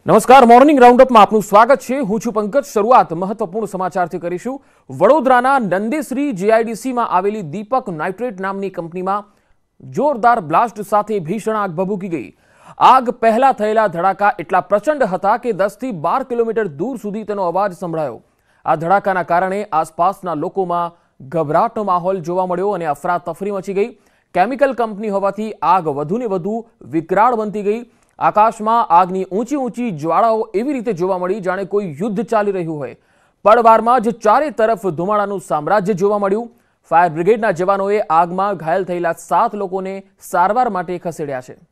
નમસ્કાર, મોર્નિંગ રાઉન્ડઅપમાં આપનું સ્વાગત છે। હું છું પંકજ। શરૂઆત મહત્વપૂર્ણ સમાચારથી કરીશું। વડોદરાના નંદેશ્રી જીઆઈડીસીમાં આવેલી દીપક નાઇટ્રેટ નામની કંપનીમાં જોરદાર બ્લાસ્ટ સાથે ભીષણ આગ ભભૂકી ગઈ। આગ પહેલા થયેલા ધડાકા એટલા પ્રચંડ હતા કે 10 થી 12 કિલોમીટર દૂર સુધી તેનો અવાજ સંભળાયો। આ ધડાકાના કારણે આસપાસના લોકોમાં ગભરાટનો માહોલ જોવા મળ્યો અને અફરાતફરી મચી ગઈ। કેમિકલ કંપની હોવાથી આગ વધુને વધુ વિકરાળ બનતી ગઈ। આકાશમાં આગની ઊંચી ઊંચી જ્વાળાઓ એવી રીતે જોવા મળી જાણે કોઈ યુદ્ધ ચાલી રહ્યું હોય। પળવારમાં જ ચારે તરફ ધુમાડાનું સામ્રાજ્ય જોવા મળ્યું। ફાયર બ્રિગેડના જવાનોએ આગમાં ઘાયલ થયેલા 7 લોકોને સારવાર માટે ખસેડ્યા છે।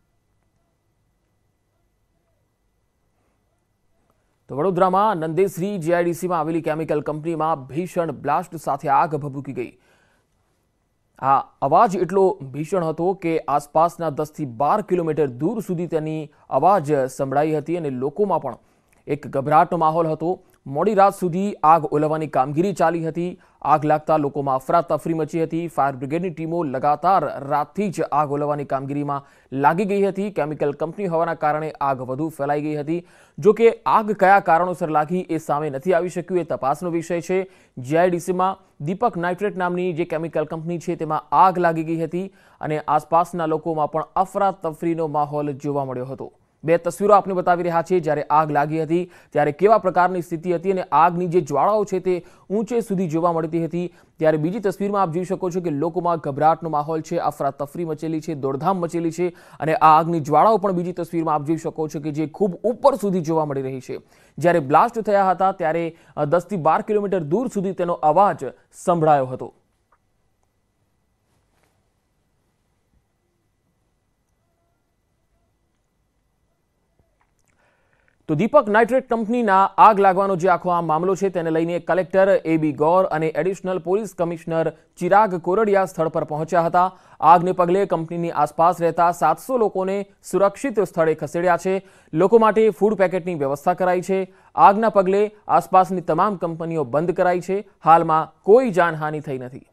તો વડોદરામાં નંદેશ્રી જીઆઈડીસીમાં આવેલી કેમિકલ કંપનીમાં ભીષણ બ્લાસ્ટ સાથે આગ ભભૂકી ગઈ। આ અવાજ એટલો ભીષણ હતો કે આસપાસના 10 થી 12 કિલોમીટર દૂર સુધી તેની અવાજ સંભળાઈ હતી અને લોકોમાં પણ એક ગભરાટનો માહોલ હતો। મોડી રાત સુધી આગ ઓલવવાની કામગીરી ચાલી હતી। આગ લાગતા લોકોમાં અફરાતફરી મચી હતી। ફાયર બ્રિગેડની ટીમો લગાતાર રાતથી જ આગ ઓલવવાની કામગીરીમાં લાગી ગઈ હતી। કેમિકલ કંપની હોવાના કારણે આગ વધુ ફેલાઈ ગઈ હતી। જો કે આગ કયા કારણોસર લાગી એ સામે નથી આવી શક્યું, એ તપાસનો વિષય છે। જીઆઈડીસીમાં દીપક નાઇટ્રેટ નામની જે કેમિકલ કંપની છે તેમાં આગ લાગી ગઈ હતી અને આસપાસના લોકોમાં પણ અફરાતફરીનો માહોલ જોવા મળ્યો હતો। બે તસવીરો આપને બતાવી રહ્યા છે। જ્યારે આગ લાગી હતી ત્યારે કેવા પ્રકારની સ્થિતિ હતી અને આગની જે જ્વાળાઓ છે તે ઊંચે સુધી જોવા મળતી હતી, ત્યારે બીજી તસવીરમાં આપ જોઈ શકો છો કે લોકોમાં ગભરાટનો માહોલ છે, અફરાતફરી મચેલી છે, દોડધામ મચેલી છે અને આ આગની જ્વાળાઓ પણ બીજી તસવીરમાં આપ જોઈ શકો છો કે જે ખૂબ ઉપર સુધી જોવા મળી રહી છે। જ્યારે બ્લાસ્ટ થયા હતા ત્યારે 10 થી 12 કિલોમીટર દૂર સુધી તેનો અવાજ સંભળાયો હતો। તો દીપક નાઇટ્રેટ કંપનીના આગ લાગવાનો જે આખો આ મામલો છે તેને લઈને કલેક્ટર એબી ગૌર અને additional police commissioner Chirag Koradiya સ્થળ પર પહોંચ્યા હતા। આગને પગલે કંપનીની આસપાસ રહેતા 700 લોકોને સુરક્ષિત સ્થળે ખસેડ્યા છે। લોકો માટે ફૂડ પેકેટની વ્યવસ્થા કરાઈ છે। આગના પગલે આસપાસની તમામ કંપનીઓ બંધ કરાઈ છે। હાલમાં કોઈ જાનહાનિ થઈ નથી।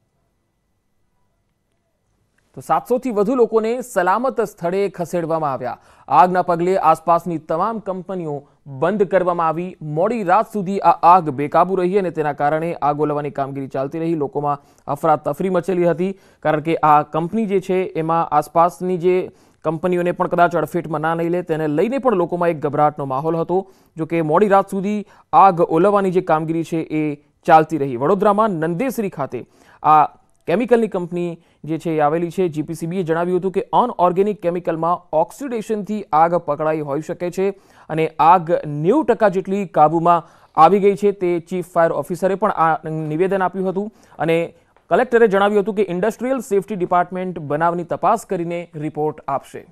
તો 700 થી વધુ લોકોને સલામત સ્થળે ખસેડવામાં આવ્યા। આગના પગલે આસપાસની તમામ કંપનીઓ બંધ કરવામાં આવી। મોડી રાત સુધી આ આગ બેકાબુ રહી અને તેના કારણે આગ ઓલવવાની કામગીરી ચાલતી રહી। લોકોમાં અફરાતફરી મચેલી હતી કારણ કે આ કંપની જે છે એમાં આસપાસની જે કંપનીઓને પણ કદાચ અડફેટમાં ના લઈ લે તેને લઈને પણ લોકોમાં એક ગભરાટનો માહોલ હતો। જો કે મોડી રાત સુધી આગ ઓલવવાની જે કામગીરી છે એ ચાલતી રહી। વડોદરામાં નંદેશ્રી ખાતે આ કેમિકલની કંપની જે છે એ આવેલી છે। જીપીસીબીએ જણાવ્યું હતું કે અનઓર્ગેનિક કેમિકલમાં ઓક્સિડેશનથી આગ પકડાઈ હોઈ શકે છે અને આગ 90% જેટલી કાબૂમાં આવી ગઈ છે। તે ચીફ ફાયર ઓફિસરે પણ આ નિવેદન આપ્યું હતું અને કલેક્ટરે જણાવ્યું હતું કે ઇન્ડસ્ટ્રીયલ સેફટી ડિપાર્ટમેન્ટ બનાવની તપાસ કરીને રિપોર્ટ આપશે।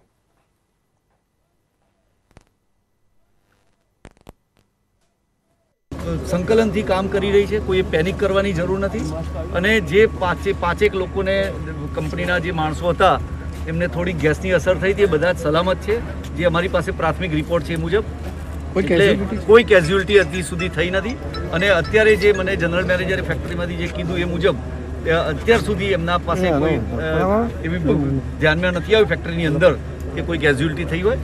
સંકલનથી કામ કરી રહી છે, કોઈ પેનિક કરવાની જરૂર નથી અને જે પાંચેક લોકોને કંપનીના જે માણસો હતા એમને થોડી ગેસની અસર થઈ હતી, એ બધા જ સલામત છે। જે અમારી પાસે પ્રાથમિક રિપોર્ટ છે એ મુજબ કોઈ કેઝ્યુઅલિટી હજી સુધી થઈ નથી અને અત્યારે જે મને જનરલ મેનેજરે ફેક્ટરીમાંથી જે કીધું એ મુજબ અત્યાર સુધી એમના પાસે કોઈ એવી ધ્યાનમાં નથી આવ્યું ફેક્ટરીની અંદર કે કોઈ કેઝ્યુઅલિટી થઈ હોય।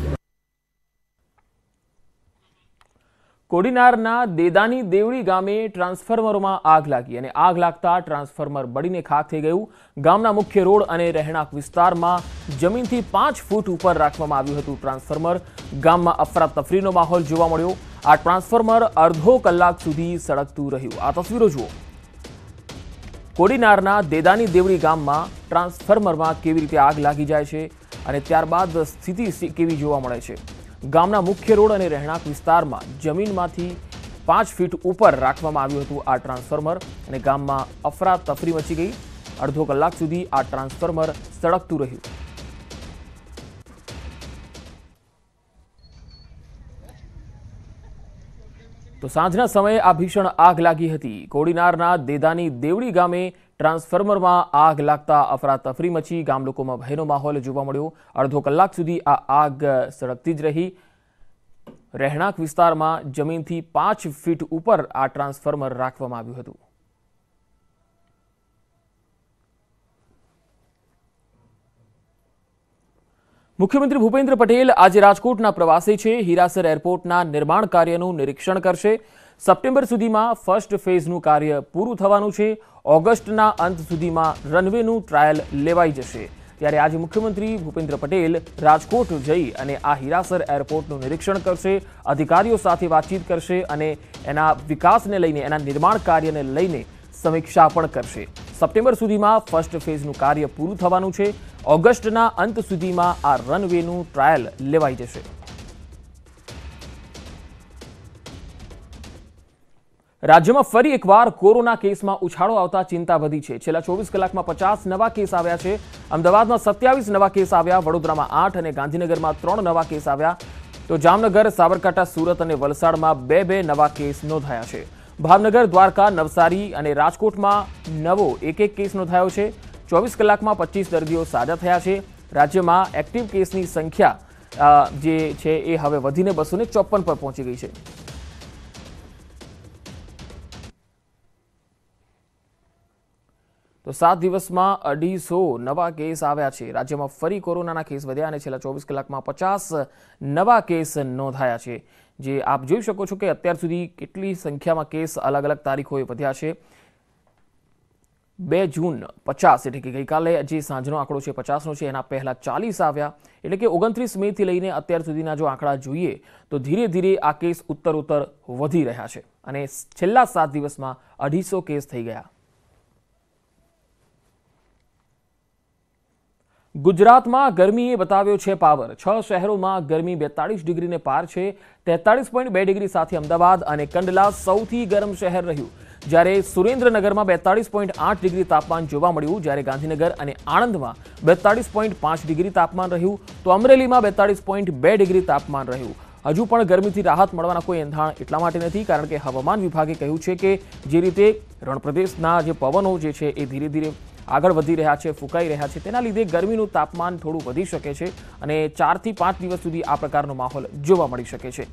કોડીનારના દેદાની દેવડી ગામે ટ્રાન્સફોર્મરમાં આગ લાગી અને આગ લાગતા ટ્રાન્સફોર્મર બળીને ખાખ થઈ ગયું। ગામના મુખ્ય રોડ અને રહેણાંક વિસ્તારમાં જમીનથી 5 ફૂટ ઉપર રાખવામાં આવ્યું હતું ટ્રાન્સફોર્મર। ગામમાં અફરાતફરીનો માહોલ જોવા મળ્યો। આ ટ્રાન્સફોર્મર અડધો કલાક સુધી સળગતું રહ્યું। આ તસવીરો જુઓ। કોડીનારના દેદાની દેવડી ગામમાં ટ્રાન્સફોર્મરમાં કેવી રીતે આગ લાગી જાય છે અને ત્યારબાદ સ્થિતિ કેવી જોવા મળે છે। ગામના મુખ્ય રોડ અને રહેણાંક વિસ્તારમાં જમીનમાંથી 5 ફીટ ઉપર રાખવામાં આવ્યું હતું આ ટ્રાન્સફોર્મર અને ગામમાં અફરાતફરી મચી ગઈ। અડધો કલાક સુધી આ ટ્રાન્સફોર્મર સળગતું રહ્યું। તો સાંજના સમયે આ ભીષણ આગ લાગી હતી। કોડીનારના દેદાની દેવડી ગામે ટ્રાન્સફોર્મરમાં આગ લાગતા અફરાતફરી મચી। ગામ લોકોમાં ભયનો માહોલ જોવા મળ્યો। અડધો કલાક સુધી આ આગ સળગતી જ રહી। રહેણાંક વિસ્તારમાં જમીનથી 5 ફીટ ઉપર આ ટ્રાન્સફોર્મર રાખવામાં આવ્યું હતું। મુખ્યમંત્રી ભૂપેન્દ્ર પટેલ આજે રાજકોટના પ્રવાસે છે. હીરાસર એરપોર્ટના નિર્માણ કાર્યનું નિરીક્ષણ કરશે. સપ્ટેમ્બર સુધીમાં ફર્સ્ટ ફેઝનું કાર્ય પૂરું થવાનું છે. ઓગસ્ટના અંત સુધીમાં રનવેનું ટ્રાયલ લેવાઈ જશે. ત્યારે આજે મુખ્યમંત્રી ભૂપેન્દ્ર પટેલ રાજકોટ જઈ અને આ હીરાસર એરપોર્ટનું નિરીક્ષણ કરશે, અધિકારીઓ સાથે વાતચીત કરશે અને એના વિકાસને લઈને, એના નિર્માણ કાર્યને લઈને સમીક્ષા પણ કરશે. સપ્ટેમ્બર સુધીમાં ફર્સ્ટ ફેઝનું કાર્ય પૂરું થવાનું છે. ઓગસ્ટના અંત સુધીમાં આ રનવેનું ટ્રાયલ લેવાઈ જશે. રાજ્યમાં ફરી એકવાર કોરોના કેસમાં ઉછાળો આવતા ચિંતા વધી છે. છેલ્લા 24 કલાકમાં 50 નવા કેસ આવ્યા છે. અમદાવાદમાં 27 નવા કેસ આવ્યા, વડોદરામાં 8 અને ગાંધીનગરમાં 3 નવા કેસ આવ્યા. તો જામનગર, સાબરકાંઠા, સુરત અને વલસાડમાં 2 નવા કેસ નોંધાયા છે. ભાવનગર, દ્વારકા, નવસારી અને રાજકોટમાં નવો એક કેસ નોંધાયો છે. 24 કલાકમાં 25 દર્દીઓ સાજા થયા છે. રાજ્યમાં એક્ટિવ કેસની સંખ્યા જે છે એ હવે વધીને 254 પર પહોંચી ગઈ છે. તો 7 દિવસમાં 250 નવા કેસ આવ્યા છે. રાજ્યમાં ફરી કોરોનાના કેસ વધ્યા અને છેલ્લા 24 કલાકમાં 50 નવા કેસ નોંધાયા છે. જે આપ જોઈ શકો છો કે અત્યાર સુધી કેટલી સંખ્યામાં કેસ અલગ અલગ તારીખોએ વધ્યા છે. 2 જૂન 50, એટલે કે ગઈકાલે જે સાંજનો આંકડો છે 50નો છે, એના પહેલા 40 આવ્યા. એટલે કે 29 મેથી લઈને અત્યાર સુધીના જો આંકડા જોઈએ તો ધીરે ધીરે આ કેસ ઉત્તરોત્તર વધી રહ્યા છે અને છેલ્લા 7 દિવસમાં 250 કેસ થઈ ગયા. ગુજરાતમાં ગરમીએ બતાવ્યો છે પાવર. 6 શહેરોમાં ગરમી 42 ડિગ્રીને પાર છે. 43.2 ડિગ્રી સાથે અમદાવાદ અને કંડલા સૌથી ગરમ શહેર રહ્યું, જ્યારે સુરેન્દ્રનગરમાં 42.8 ડિગ્રી તાપમાન જોવા મળ્યું, જ્યારે ગાંધીનગર અને આણંદમાં 42.5 ડિગ્રી તાપમાન રહ્યું, તો અમરેલીમાં 42.2 ડિગ્રી તાપમાન રહ્યું. હજુ પણ ગરમીથી રાહત મળવાના કોઈ એંધાણ એટલા માટે નથી કારણ કે હવામાન વિભાગે કહ્યું છે કે જે રીતે રણપ્રદેશના જે પવનો જે છે એ ધીરે ધીરે આગળ વધી રહ્યા છે, ફૂંકાઈ રહ્યા છે, તેના લીધે ગરમીનું તાપમાન થોડું વધી શકે છે અને 4 થી 5 દિવસ સુધી આ પ્રકારનો માહોલ જોવા મળી શકે છે.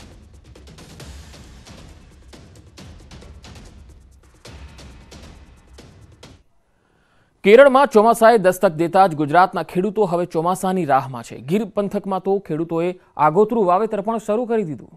કેરળમાં ચોમાસાએ દસ્તક દેતા જ ગુજરાતના ખેડૂતો હવે ચોમાસાની રાહમાં છે. ગીર પંથકમાં તો ખેડૂતોએ આગોતરું વાવેતર પણ શરૂ કરી દીધું.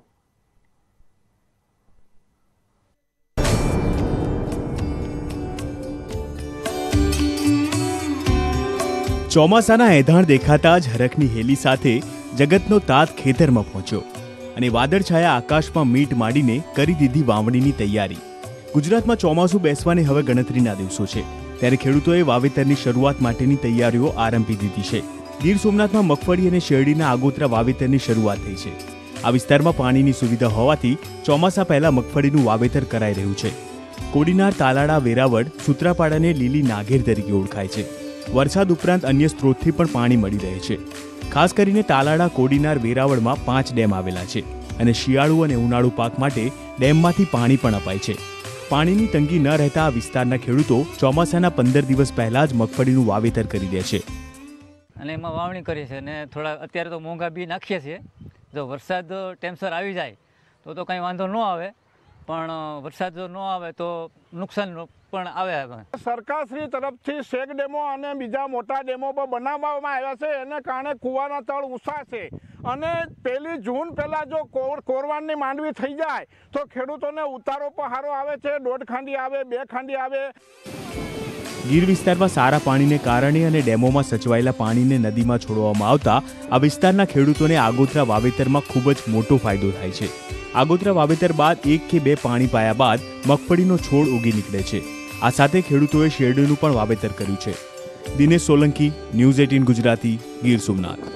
ચોમાસાના એધાણ દેખાતા જ હરખની હેલી સાથે જગતનો તાત ખેતરમાં પહોંચ્યો અને વાદળછાયા આકાશમાં મીટ માંડીને કરી દીધી વાવણીની તૈયારી. ગુજરાતમાં ચોમાસું બેસવાને હવે ગણતરીના દિવસો છે, ત્યારે ખેડૂતોએ વાવેતરની શરૂઆત માટેની તૈયારીઓ આરંભી દીધી છે. ગીર સોમનાથમાં મગફળી અને શેરડીના આગોતરા વાવેતરની શરૂઆત થઈ છે. આ વિસ્તારમાં પાણીની સુવિધા હોવાથી ચોમાસા પહેલા મગફળીનું વાવેતર કરાઈ રહ્યું છે. કોડીનાર, તાલાળા, વેરાવળ, સૂત્રાપાડાને લીલી નાગેર તરીકે ઓળખાય છે. વરસાદ ઉપરાંત અન્ય સ્ત્રોતથી પણ પાણી મળી રહે છે. ખાસ કરીને તાલાળા, કોડીનાર, વેરાવળમાં 5 ડેમ આવેલા છે અને શિયાળુ અને ઉનાળુ પાક માટે ડેમમાંથી પાણી પણ અપાય છે. પાણીની તંગી ન રહેતા આ વિસ્તારના ખેડૂતો ચોમાસાના 15 દિવસ પહેલા જ મગફળીનું વાવેતર કરી દે છે અને એમાં વાવણી કરીએ છીએ અને થોડા અત્યારે તો મોંઘા બી નાખીએ છીએ. જો વરસાદ ટાઈમસર આવી જાય તો કંઈ વાંધો ન આવે, પણ વરસાદ જો ન આવે તો નુકસાન પણ આવે. સરકારશ્રી તરફથી શેક ડેમો અને બીજા મોટા ડેમો પણ બનાવવામાં આવ્યા છે. એને કારણે કૂવાના તળ ઊંચા છે અને 1 જૂન પહેલાં જો કોરવાનની માંડવી થઈ જાય તો ખેડૂતોને ઉતારો પણ સારો આવે છે. 1.5 ખાંડી આવે, 2 ખાંડી આવે. ગીર વિસ્તારમાં સારા પાણીને કારણે અને ડેમોમાં સચવાયેલા પાણીને નદીમાં છોડવામાં આવતા આ વિસ્તારના ખેડૂતોને આગોતરા વાવેતરમાં ખૂબ જ મોટો ફાયદો થાય છે. આગોતરા વાવેતર બાદ 1 કે 2 પાણી પાયા બાદ મગફળીનો છોડ ઉગી નીકળે છે. આ સાથે ખેડૂતોએ શેરડીનું પણ વાવેતર કર્યું છે. દિનેશ સોલંકી, ન્યૂઝ 18 ગુજરાતી, ગીર સોમનાથ.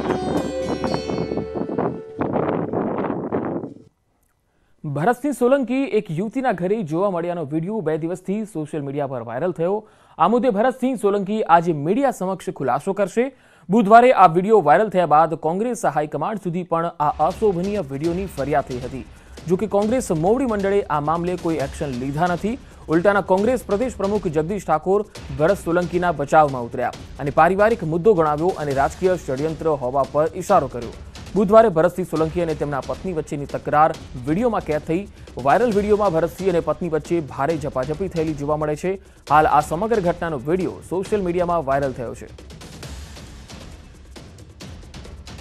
ભરતસિંહ સોલંકી એક યુવતીના ઘરે જોવા મળ્યાનો વિડીયો 2 દિવસથી સોશિયલ મીડિયા પર વાયરલ થયો. આ મુદ્દે ભરતસિંહ સોલંકી આજે મીડિયા સમક્ષ ખુલાસો કરશે. બુધવારે આ વિડીયો વાયરલ થયા બાદ કોંગ્રેસ હાઈકમાન્ડ સુધી પણ આ અશોભનીય વિડીયોની ફરિયાદ થઈ હતી. જો કે કોંગ્રેસ મોવડી મંડળે આ મામલે કોઈ એક્શન લીધા નથી. ઉલટાના કોંગ્રેસ પ્રદેશ પ્રમુખ જગદીશ ઠાકોર ભરત સોલંકીના બચાવમાં ઉતર્યા અને પારિવારિક મુદ્દો ગણાવ્યો અને રાજકીય ષડયંત્ર હોવા પર ઇશારો કર્યો. બુધવારે ભરતસિંહ સોલંકી અને તેમના પત્ની વચ્ચેની તકરાર વિડીયોમાં કેદ થઈ. વાયરલ વિડીયોમાં ભરતસિંહ અને પત્ની વચ્ચે ભારે ઝપાઝપી થયેલી જોવા મળે છે. હાલ આ સમગ્ર ઘટનાનો વિડીયો સોશિયલ મીડિયામાં વાયરલ થયો છે.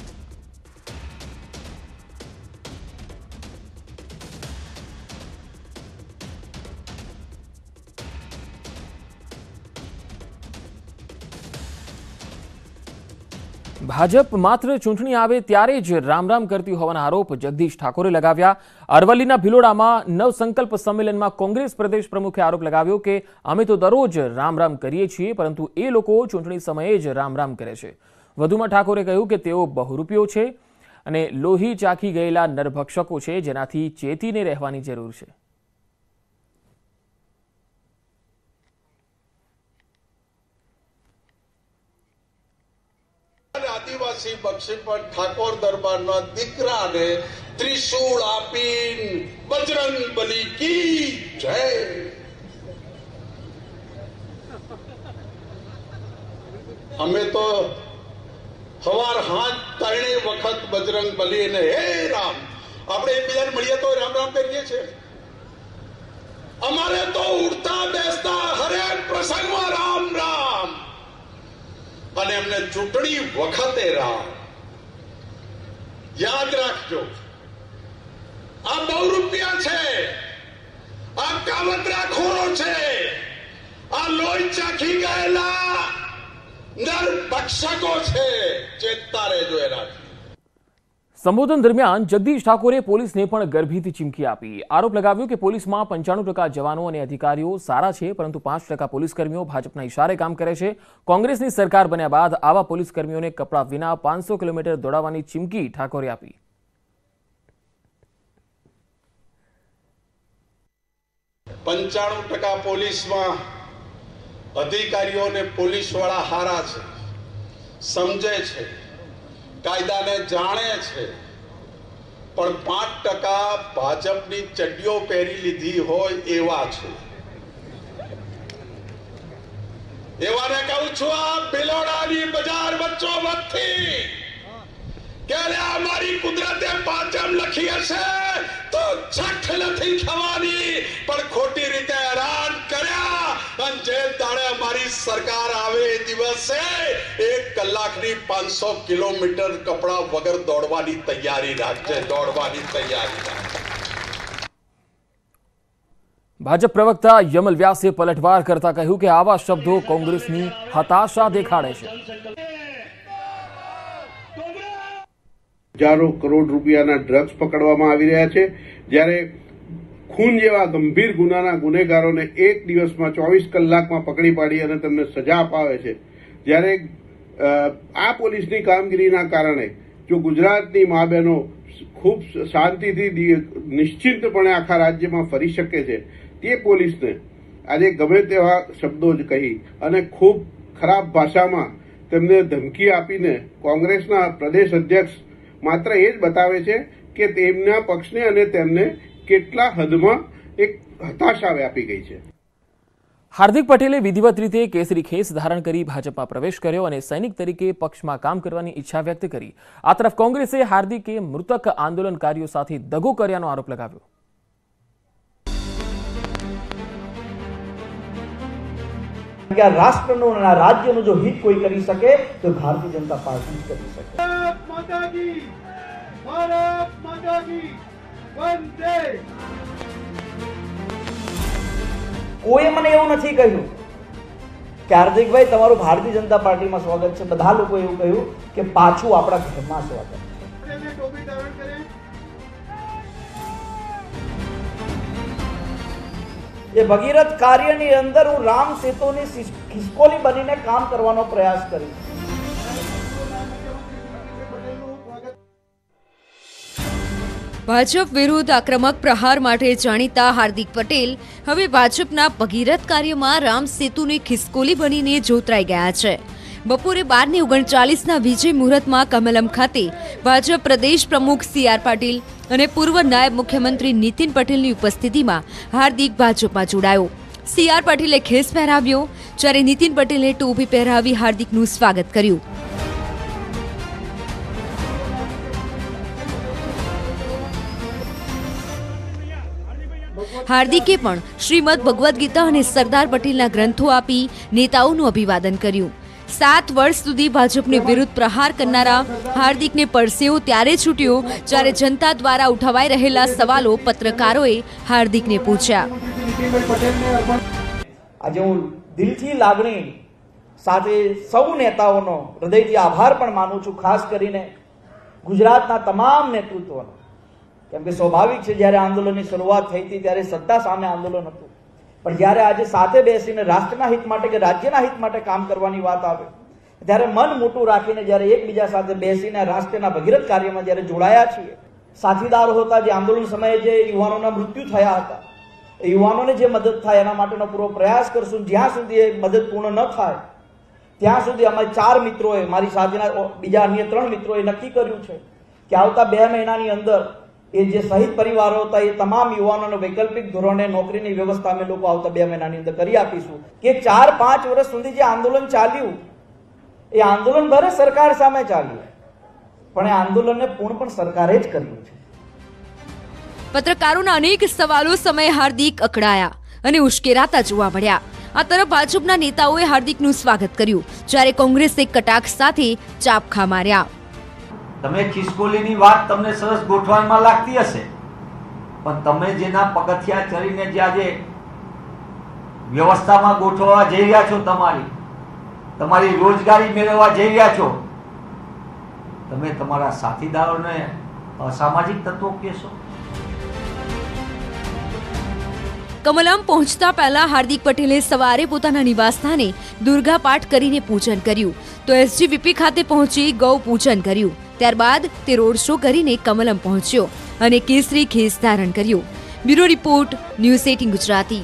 ભાજપ માત્ર ચૂંટણી આવે ત્યારે જ રામ રામ કરતી હોવાના આરોપ જગદીશ ઠાકોરે લગાવ્યા। અરવલ્લીના ભિલોડામાં નવસંકલ્પ સંમેલનમાં કોંગ્રેસ પ્રદેશ પ્રમુખે આરોપ લગાવ્યો કે અમે તો દરરોજ રામ રામ કરીએ છીએ, પરંતુ એ લોકો ચૂંટણી સમયે જ રામ રામ કરે છે। વધુમાં ઠાકોરે કહ્યું કે તેઓ બહુરૂપિયો છે અને લોહી ચાખી ગયેલા નરભક્ષકો છે, જેનાથી ચેતીને રહેવાની જરૂર છે। આદિવાસી બક્ષીપત ઠાકોર દરબારના દીકરાને ત્રિશૂળ આપીને બજરંગ બલી की जय। અમે તો સવાર હાથ ત્રણે વખત બજરંગ બલી ને હે રામ આપણે એકબીજાને મળીએ તો રામ રામ કરીએ છીએ। અમારે તો ઉડતા બેસતા હરેક પ્રસંગમાં રામ રામ અને એમને ચૂંટણી વખતે રામ। યાદ રાખજો, આ બહુરૂપિયા છે, આ કાવતરાખોરો છે, આ લોહી ચાખી ગયેલા નરભક્ષકો છે। ચેતતા રહેજો એનાથી। સંબોધન દરમિયાન જગદીશ ઠાકોરે પોલીસને પણ ગર્ભિત ચીમકી આપી। આરોપ લગાવ્યો કે પોલીસમાં 95% જવાનો અને અધિકારીઓ સારા છે, પરંતુ 5% પોલીસકર્મીઓ ભાજપના ઇશારે કામ કરે છે। કોંગ્રેસની સરકાર બન્યા બાદ આવા પોલીસકર્મીઓને કપડા વિના 500 કિલોમીટર દોડાવવાની ચીમકી ઠાકોરે આપી। 95% પોલીસમાં અધિકારીઓ અને પોલીસવાળા હારા છે, સમજે છે, કાયદાને જાણે છે, પણ 5% ભાજપની ચડ્ડીઓ પહેરી લીધી હોય એવા છે। એવાને કહું છું, આ ભિલોડાની બજાર વચ્ચોવચ્ચથી કે અમારી કુદરતે પાચમ લખી હશે તો છઠ નથી ખવાની, પણ ખોટી રીતે હેરાન કર્યા અને જે દાડે અમારી સરકાર આવે એ દિવસે 1 કલાકની 500 કિલોમીટર કપડા વગર દોડવાની તૈયારી રાખજે, દોડવાની તૈયારી રાખજે। ભાજપ પ્રવક્તા યમલ વ્યાસે પલટવાર કરતા કહ્યું કે આવા શબ્દો કોંગ્રેસની હતાશા દેખાડે છે। હજારો કરોડ રૂપિયાના ડ્રગ્સ પકડવામાં આવી રહ્યા છે, જ્યારે ખૂન જેવા ગંભીર ગુનાના ગુનેગારોને એક દિવસમાં 24 કલાકમાં પકડી પાડી અને તેમને સજા અપાવે છે। જ્યારે આ પોલીસની કામગીરીના કારણે જો ગુજરાતની મા બહેનો ખૂબ શાંતિથી નિશ્ચિંતપણે આખા રાજ્યમાં ફરી શકે છે, તે પોલીસને આજે ગમે તેવા શબ્દો જ કહી અને ખૂબ ખરાબ ભાષામાં તેમને ધમકી આપીને કોંગ્રેસના પ્રદેશ અધ્યક્ષ માત્ર એ જ બતાવે છે કે તેમના પક્ષને અને તેમને કેટલા હદમાં એક હતાશા વ્યાપી ગઈ છે। હાર્દિક પટેલે વિધિવત રીતે કેસરી ખેસ ધારણ કરી ભાજપમાં પ્રવેશ કર્યો અને સૈનિક તરીકે પક્ષમાં કામ કરવાની ઈચ્છા વ્યક્ત કરી। આ તરફ કોંગ્રેસે હાર્દિકે મૃતક આંદોલનકારીઓ સાથે દગો કર્યાનો આરોપ લગાવ્યો। રાષ્ટ્રનો અને રાજ્યનો જો હિત કોઈ કરી શકે તો ભારતીય જનતા પાર્ટી કરી શકે। કોઈ મને એવું નથી કહ્યું કે હાર્દિકભાઈ તમારું ભારતીય જનતા પાર્ટીમાં સ્વાગત છે। બધા લોકો એવું કહ્યું કે પાછું આપણા ઘરમાં સ્વાગત છે। એ ભગીરથ કાર્યની અંદર હું રામ સેતુની ખિસકોલી બનીને કામ કરવાનો પ્રયાસ કરીશ। ભાજપ વિરુદ્ધ આક્રમક પ્રહાર માટે જાણીતા હાર્દિક પટેલ હવે ભાજપના ભગીરથ કાર્યમાં રામ સેતુની ખિસકોલી બનીને જોતરાઈ ગયા છે। બપોરે 12:39ના વિજય મુહૂર્તમાં કમલમ ખાતે ભાજપ પ્રદેશ પ્રમુખ CR પાટીલ અને પૂર્વ નાયબ મુખ્યમંત્રી નીતિન પટેલની ઉપસ્થિતિમાં હાર્દિક ભાજપમાં જોડાયો। CR પાટીલે ખેસ પહેરાવ્યો, જ્યારે નીતિન પટેલે ટોપી પહેરાવી હાર્દિકનું સ્વાગત કર્યું। હાર્દિકે પણ શ્રીમદ ભગવદ્ ગીતા અને સરદાર પટેલના ગ્રંથો આપી નેતાઓનું અભિવાદન કર્યું। 7 વર્ષ સુધી ભાજપની વિરુદ્ધ પ્રહાર કરનારા હાર્દિકને પરસેવો ત્યારે છૂટ્યો જ્યારે જનતા દ્વારા ઉઠાવાઈ રહેલા સવાલો પત્રકારોએ હાર્દિકને પૂછ્યા। આજે હું દિલથી લાગણી સાથે સૌ નેતાઓનો હૃદયથી આભાર પણ માનું છું, ખાસ કરીને ગુજરાતના તમામ નેતૃત્વનો, કેમ કે સ્વાભાવિક છે જ્યારે આંદોલનની શરૂઆત થઈ હતી ત્યારે સત્તા સામે આંદોલન હતું, પણ જ્યારે આજે સાથે બેસીને રાષ્ટ્રના હિત માટે કે રાજ્યના હિત માટે કામ કરવાની વાત આવે ત્યારે મન મોટું રાખીને જ્યારે એકબીજા સાથે બેસીને રાષ્ટ્રના ભગીરથ કાર્યમાં જ્યારે જોડાયા છીએ, સાથીદારો હતા, જે આંદોલન સમયે જે યુવાનોના મૃત્યુ થયા હતા, એ યુવાનોને જે મદદ થાય એના માટેનો પૂરો પ્રયાસ કરશું. જ્યાં સુધી એ મદદ પૂર્ણ ન થાય ત્યાં સુધી અમારી 4 મિત્રોએ, મારી સાથેના બીજા અન્ય 3 મિત્રોએ નક્કી કર્યું છે કે આવતા 2 મહિનાની અંદર એ જે શહીદ પરિવારો હતા એ તમામ યુવાનોને વૈકલ્પિક ધોરણે નોકરીની વ્યવસ્થા અમે લોકો આવતા 2 મહિનાની અંદર કરી આપીશું. કે 4-5 વર્ષ સુધી જે આંદોલન ચાલ્યું એ આંદોલન ભલે સરકાર સામે ચાલ્યું, પણ એ આંદોલનને પૂર્ણ પણ સરકારે જ કર્યું છે. પત્રકારોના અનેક સવાલો સમયે હાર્દિક અકળાયા અને ઉશ્કેરાતા જોવા મળ્યા. આ તરફ ભાજપના નેતાઓએ હાર્દિકનું સ્વાગત કર્યું, જ્યારે કોંગ્રેસે કટાક્ષ સાથે ચાપખા માર્યા. તમે ખિસકોલીની વાત તમને સરસ ગોઠવણમાં લાગતી હશે, પણ તમે જેના પગથિયા ચડીને જે આજે વ્યવસ્થામાં ગોઠવવા જઈ રહ્યા છો, તમારી રોજગારી મેળવવા જઈ રહ્યા છો, તમે તમારા સાથીદારોને અસામાજિક તત્વો કહેશો? કમલમ પહોંચતા પહેલા હાર્દિક પટેલે સવારે પોતાના નિવાસસ્થાને દુર્ગા પાઠ કરીને પૂજન કર્યું, તો એસજીવીપી ખાતે પહોંચી ગૌ પૂજન કર્યું. ત્યારબાદ તે રોડ શો કરીને કમલમ પહોંચ્યો અને કેસરી ખેસ ધારણ કર્યું. Bureau report, news 18 Gujarati.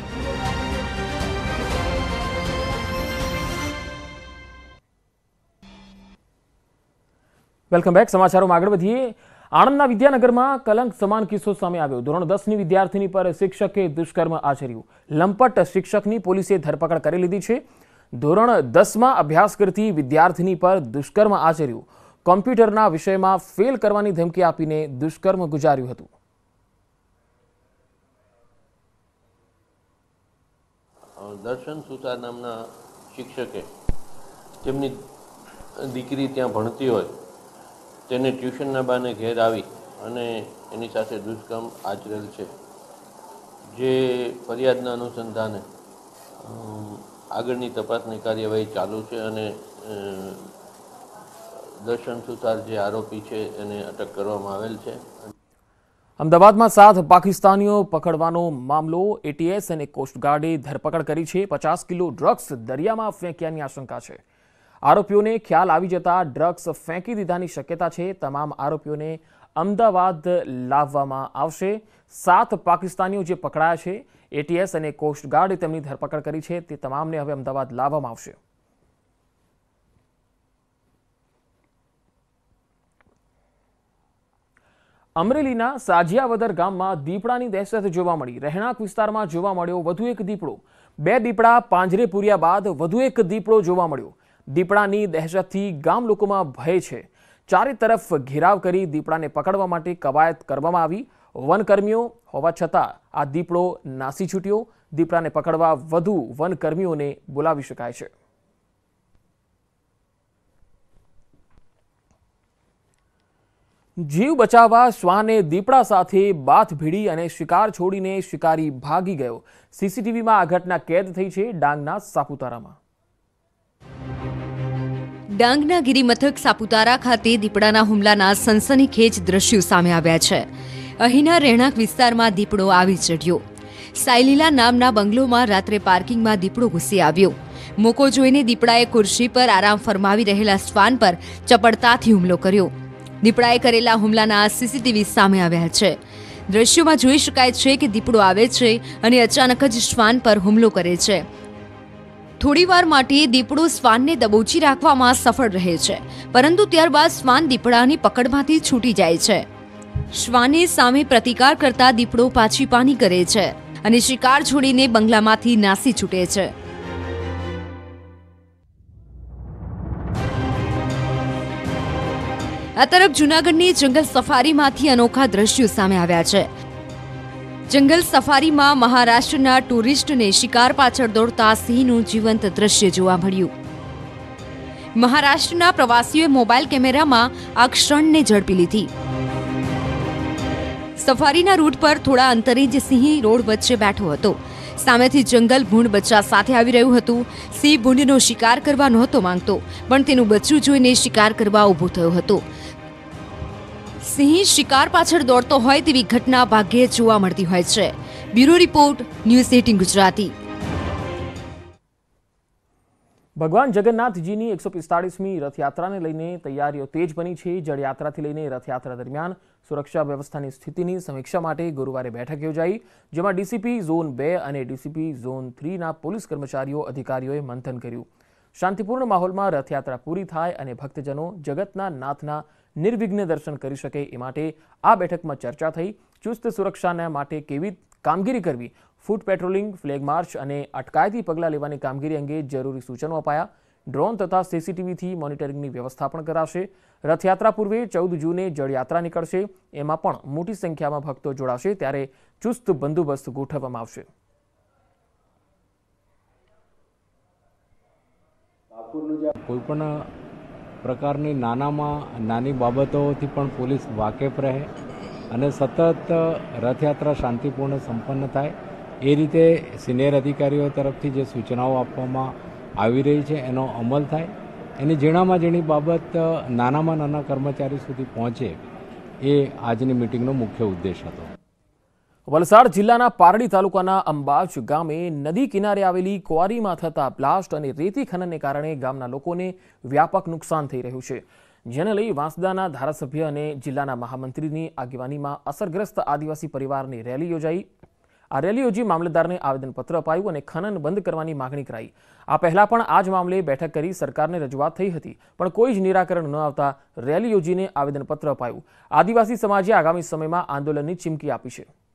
Welcome back. સમાચારોમાં આગળ વધીએ. આણંદના વિદ્યાનગરમાં કલંક સમાન કિસ્સો સામે આવ્યો. ધોરણ 10ની વિદ્યાર્થીની પર શિક્ષકે દુષ્કર્મ આચર્યું. લંપટ શિક્ષકની પોલીસે ધરપકડ કરી લીધી છે. ધોરણ 10માં અભ્યાસ કરતી વિદ્યાર્થીની પર દુષ્કર્મ આચર્યું. કોમ્પ્યુટરના વિષયમાં ફેલ કરવાની ધમકી આપીને દુષ્કર્મ ગુજાર્યું હતું. દર્શન સુતાર નામના શિક્ષકે તેમની દીકરી ત્યાં ભણતી હોય તેને ટ્યુશનના બહાને ઘેર આવી અને એની સાથે દુષ્કર્મ આચરેલ છે. જે ફરિયાદના અનુસંધાને આગળની તપાસની કાર્યવાહી ચાલુ છે અને દર્શન સુતાર જે આરોપી છે એને અટક કરવામાં આવેલ છે. અમદાવાદમાં 7 પાકિસ્તાનીઓ પકડવાનો મામલો. એટીએસ અને કોસ્ટગાર્ડે ધરપકડ કરી છે. 50 કિલો ડ્રગ્સ દરિયામાં ફેંક્યાની આશંકા છે. આરોપીઓને ખ્યાલ આવી જતા ડ્રગ્સ ફેંકી દીધાની શક્યતા છે. તમામ આરોપીઓને અમદાવાદ લાવવામાં આવશે. 7 પાકિસ્તાનીઓ જે પકડાયા છે, એટીએસ અને કોસ્ટગાર્ડે તેમની ધરપકડ કરી છે, તે તમામને હવે અમદાવાદ લાવવામાં આવશે. અમરેલીના સાજિયાવદર ગામમાં દીપડાની દહેશત જોવા મળી. રહેણાંક વિસ્તારમાં જોવા મળ્યો વધુ એક દીપડો. 2 દીપડા પાંજરે પૂર્યા બાદ વધુ એક દીપડો જોવા મળ્યો. દીપડાની દહેશતથી ગામ લોકોમાં ભય છે. ચારે તરફ ઘેરાવ કરી દીપડાને પકડવા માટે કવાયત કરવામાં આવી. વનકર્મીઓ હોવા છતાં આ દીપડો નાસી છૂટ્યો. દીપડાને પકડવા વધુ વનકર્મીઓને બોલાવી શકાય છે. જીવ બચાવવા શ્વાને દીપડા સાથે બાથ ભીડી અને શિકાર છોડીને શિકારી ભાગી ગયો. સીસીટીવીમાં આ ઘટના કેદ થઈ છે. ડાંગના સાપુતારામાં. ડાંગના ગિરિમથક સાપુતારા ખાતે દીપડાના હુમલાના સનસનીખેજ દ્રશ્યો સામે આવ્યા છે. અહીંના રહેણાંક વિસ્તારમાં દીપડો આવી ચડ્યો. સાયલીલા નામના બંગલોમાં રાત્રે પાર્કિંગમાં દીપડો ઘૂસી આવ્યો. મોકો જોઈને દીપડાએ ખુરશી પર આરામ ફરમાવી રહેલા શ્વાન પર ચપળતાથી હુમલો કર્યો. દીપડાએ કરેલા હુમલાના સીસીટીવી સામે આવ્યા છે. દ્રશ્યોમાં જોઈ શકાય છે કે દીપડો આવે છે અને અચાનક જ શ્વાન પર હુમલો કરે છે. થોડીવાર માટે દીપડો શ્વાનને દબોચી રાખવામાં સફળ રહે છે, પરંતુ ત્યારબાદ શ્વાન દીપડાની પકડમાંથી છૂટી જાય છે. શ્વાને સામે પ્રતિકાર કરતા દીપડો પાછી પાની કરે છે અને શિકાર છોડીને બંગલામાંથી નાસી છૂટે છે. આ તરફ જૂનાગઢની જંગલ સફારીમાંથી અનોખા દ્રશ્યો સામે આવ્યા છે. જંગલ સફારીમાં મહારાષ્ટ્રના ટુરિસ્ટને શિકાર પાછળ દોડતા સિંહનું જીવંત દ્રશ્ય જોવા મળ્યું. મહારાષ્ટ્રના પ્રવાસીઓએ મોબાઈલ કેમેરામાં આ ક્ષણને ઝડપી લીધી. સફારીના રૂટ પર થોડા અંતરે જ સિંહ રોડ વચ્ચે બેઠો હતો. સામેથી જંગલ ભૂંડ બચ્ચા સાથે આવી રહ્યું હતું. સિંહ ભૂંડનો શિકાર કરવા નહોતો માંગતો, પણ તેનું બચ્ચું જોઈને શિકાર કરવા ઊભો થયો હતો. સિંહ શિકાર પાછળ દોડતો હોય તેવી ઘટના ભાગ્યે જોવા મળતી હોય છે. Bureau report, news 18 Gujarati. ભગવાન જગન્નાથજીની 145મી રથયાત્રાને લઈને તૈયારીઓ તેજ બની છે. જળયાત્રાથી લઈને રથયાત્રા દરમિયાન સુરક્ષા વ્યવસ્થાની સ્થિતિની સમીક્ષા માટે ગુરુવારે બેઠક યોજાઈ, જેમાં ડીસીપી ઝોન 2 અને ડીસીપી ઝોન 3ના પોલીસ કર્મચારીઓ અધિકારીઓએ મંથન કર્યું. શાંતિપૂર્ણ માહોલમાં રથયાત્રા પૂરી થાય અને ભક્તજનો જગતના નાથના નિર્વિઘ્ન દર્શન કરી શકે એ માટે આ બેઠકમાં ચર્ચા થઈ. ચુસ્ત સુરક્ષાના માટે કેવી કામગીરી કરવી, ફૂટ પેટ્રોલિંગ, ફ્લેગ માર્ચ અને અટકાયતી પગલાં લેવાની કામગીરી અંગે જરૂરી સૂચનો અપાયા. ડ્રોન તથા સીસીટીવીથી મોનિટરિંગની વ્યવસ્થા પણ કરાશે. રથયાત્રા પૂર્વે 14 જૂને જળયાત્રા નીકળશે, એમાં પણ મોટી સંખ્યામાં ભક્તો જોડાશે, ત્યારે ચુસ્ત બંદોબસ્ત ગોઠવવામાં આવશે. કોઈ પણ પ્રકારની નાનામાં નાની બાબતોથી પણ પોલીસ વાકેફ રહે અને સતત રથયાત્રા શાંતિપૂર્ણ સંપન્ન થાય એ રીતે સિનિયર અધિકારીઓ તરફથી જે સૂચનાઓ આપવામાં આવી રહી છે એનો અમલ થાય. એની ઝીણામાં ઝીણી બાબત નાનામાં નાના કર્મચારી સુધી પહોંચે એ આજની મિટિંગનો મુખ્ય ઉદ્દેશ હતો. વલસાડ જિલ્લાના પારડી તાલુકાના અંબાજ ગામે નદી કિનારે આવેલી ક્વારીમાં થતા બ્લાસ્ટ અને રેતી ખનનને કારણે ગામના લોકોને વ્યાપક નુકસાન થઈ રહ્યું છે, જેને લઈ વાંસદાના ધારાસભ્ય અને જિલ્લાના મહામંત્રીની આગેવાનીમાં અસરગ્રસ્ત આદિવાસી પરિવારની રેલી યોજાઈ. આ રેલી યોજી મામલતદારને આવેદનપત્ર અપાયું અને ખનન બંધ કરવાની માગણી કરાઈ. આ પહેલા પણ આ જ મામલે બેઠક કરી સરકારને રજૂઆત થઈ હતી, પણ કોઈ જ નિરાકરણ ન આવતા રેલી યોજીને આવેદનપત્ર અપાયું. આદિવાસી સમાજે આગામી સમયમાં આંદોલનની ચીમકી આપી છે.